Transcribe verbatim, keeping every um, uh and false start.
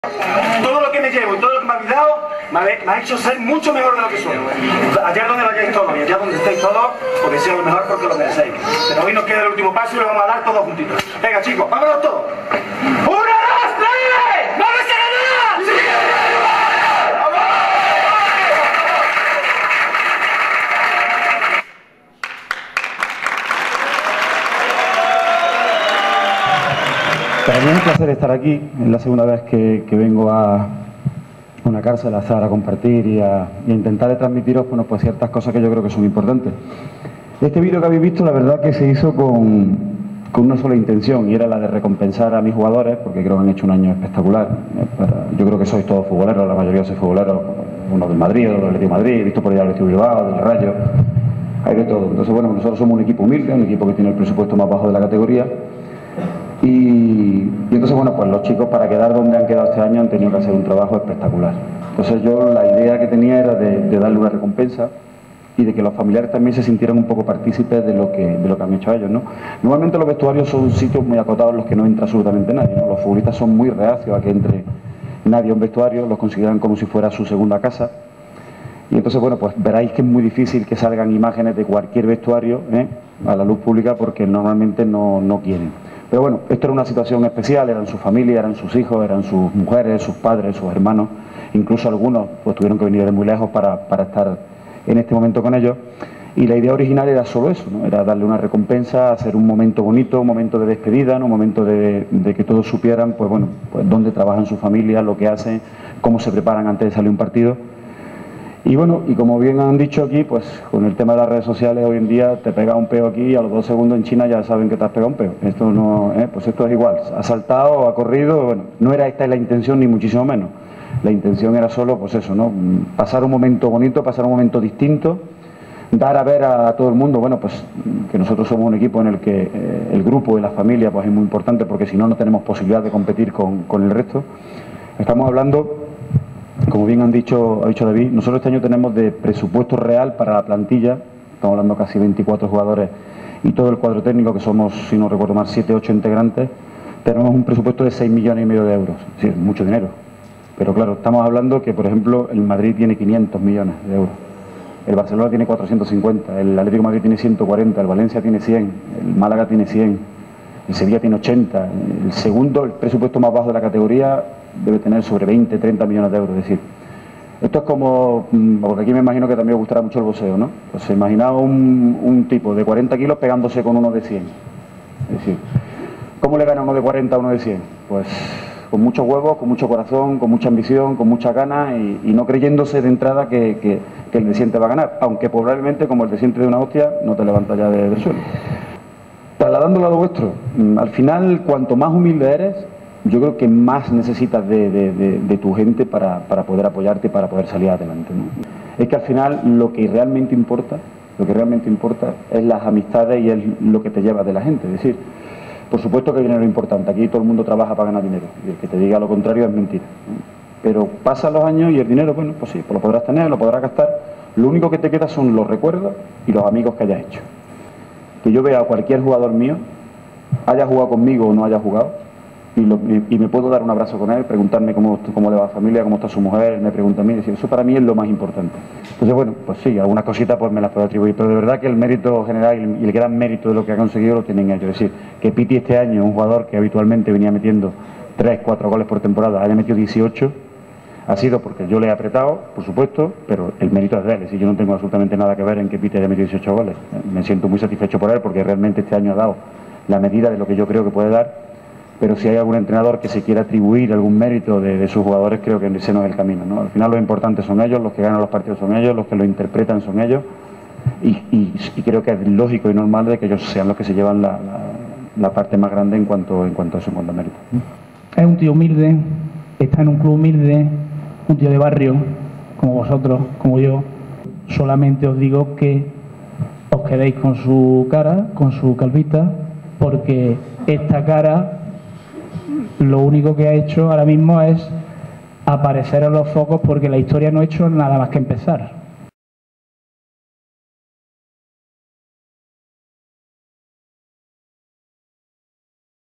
Todo lo que me llevo y todo lo que me habéis dado me ha, me ha hecho ser mucho mejor de lo que soy. Allá donde vayáis todos y allá donde estéis todos, os deseo lo mejor porque lo merecéis. Pero hoy nos queda el último paso y lo vamos a dar todos juntitos. Venga chicos, vámonos todos. ¡Una, dos, tres! ¡Vamos a ganar! ¡Sí! Para mí es un placer estar aquí, es la segunda vez que, que vengo a una cárcel a estar a compartir y a, y a intentar transmitiros bueno, pues ciertas cosas que yo creo que son importantes. Este vídeo que habéis visto, la verdad que se hizo con, con una sola intención y era la de recompensar a mis jugadores, porque creo que han hecho un año espectacular. Para, yo creo que sois todos futboleros, la mayoría sois futboleros, uno del Madrid, otro del Atlético de Madrid, he visto por allá el Atlético de Bilbao, del Rayo, hay de todo. Entonces bueno, nosotros somos un equipo humilde, un equipo que tiene el presupuesto más bajo de la categoría. Y, y entonces, bueno, pues los chicos para quedar donde han quedado este año han tenido que hacer un trabajo espectacular. Entonces yo la idea que tenía era de, de darle una recompensa y de que los familiares también se sintieran un poco partícipes de lo que, de lo que han hecho ellos, ¿no? Normalmente los vestuarios son sitios muy acotados en los que no entra absolutamente nadie, ¿no? Los futbolistas son muy reacios a que entre nadie a un vestuario, los consideran como si fuera su segunda casa. Y entonces, bueno, pues veréis que es muy difícil que salgan imágenes de cualquier vestuario ¿eh? a la luz pública porque normalmente no, no quieren. Pero bueno, esto era una situación especial, eran sus familias, eran sus hijos, eran sus mujeres, sus padres, sus hermanos, incluso algunos pues tuvieron que venir de muy lejos para, para estar en este momento con ellos. Y la idea original era solo eso, ¿no? Era darle una recompensa, hacer un momento bonito, un momento de despedida, ¿no? Un momento de, de que todos supieran pues bueno, pues dónde trabajan sus familias, lo que hacen, cómo se preparan antes de salir un partido. Y bueno, y como bien han dicho aquí, pues con el tema de las redes sociales hoy en día te pega un peo aquí y a los dos segundos en China ya saben que te has pegado un peo. Esto no, eh, pues esto es igual, ha saltado, ha corrido, bueno, no era esta la intención ni muchísimo menos. La intención era solo, pues eso, ¿no? Pasar un momento bonito, pasar un momento distinto, dar a ver a, a todo el mundo, bueno, pues que nosotros somos un equipo en el que eh, el grupo y la familia pues es muy importante porque si no, no tenemos posibilidad de competir con, con el resto. Estamos hablando... Como bien han dicho, ha dicho David, nosotros este año tenemos de presupuesto real para la plantilla, estamos hablando casi veinticuatro jugadores y todo el cuadro técnico, que somos, si no recuerdo mal, siete ocho integrantes, tenemos un presupuesto de seis millones y medio de euros, es decir, mucho dinero. Pero claro, estamos hablando que, por ejemplo, el Madrid tiene quinientos millones de euros, el Barcelona tiene cuatrocientos cincuenta, el Atlético de Madrid tiene ciento cuarenta, el Valencia tiene cien, el Málaga tiene cien, el Sevilla tiene ochenta, el segundo, el presupuesto más bajo de la categoría, debe tener sobre veinte, treinta millones de euros. Es decir, esto es como, porque aquí me imagino que también os gustará mucho el boxeo, ¿no? Pues imaginaba un, un tipo de cuarenta kilos pegándose con uno de cien. Es decir, ¿cómo le gana uno de cuarenta a uno de cien? Pues con muchos huevos, con mucho corazón, con mucha ambición, con mucha ganas y, y no creyéndose de entrada que, que, que el de cien te va a ganar, aunque probablemente como el de cien te de una hostia no te levanta ya de, del suelo. Trasladándolo a lo vuestro, al final cuanto más humilde eres, yo creo que más necesitas de, de, de, de tu gente para, para poder apoyarte y para poder salir adelante, ¿no? Es que al final lo que realmente importa, lo que realmente importa es las amistades y es lo que te llevas de la gente. Es decir, por supuesto que el dinero es importante, aquí todo el mundo trabaja para ganar dinero, y el que te diga lo contrario es mentira, ¿no? Pero pasan los años y el dinero, bueno, pues sí, pues lo podrás tener, lo podrás gastar, lo único que te queda son los recuerdos y los amigos que hayas hecho. Que yo vea a cualquier jugador mío, haya jugado conmigo o no haya jugado, Y, lo, y me puedo dar un abrazo con él, preguntarme cómo, cómo le va la familia, cómo está su mujer, él me pregunta a mí, decir, eso para mí es lo más importante. Entonces, bueno, pues sí, algunas cositas pues me las puedo atribuir, pero de verdad que el mérito general y el, y el gran mérito de lo que ha conseguido lo tienen ellos. Es decir, que Piti este año, un jugador que habitualmente venía metiendo tres, cuatro goles por temporada, haya metido dieciocho, ha sido porque yo le he apretado, por supuesto, pero el mérito es de él. Es decir, yo no tengo absolutamente nada que ver en que Piti haya metido dieciocho goles. Me siento muy satisfecho por él porque realmente este año ha dado la medida de lo que yo creo que puede dar. Pero si hay algún entrenador que se quiera atribuir algún mérito de, de sus jugadores, creo que ese no es el camino, ¿no? Al final los importantes son ellos, los que ganan los partidos son ellos, los que lo interpretan son ellos, y, y, y creo que es lógico y normal de que ellos sean los que se llevan la, la, la parte más grande en cuanto, en cuanto a eso, en cuanto a mérito. Es un tío humilde, está en un club humilde, un tío de barrio, como vosotros, como yo. Solamente os digo que os quedéis con su cara, con su calvita, porque esta cara lo único que ha hecho ahora mismo es aparecer en los focos porque la historia no ha hecho nada más que empezar.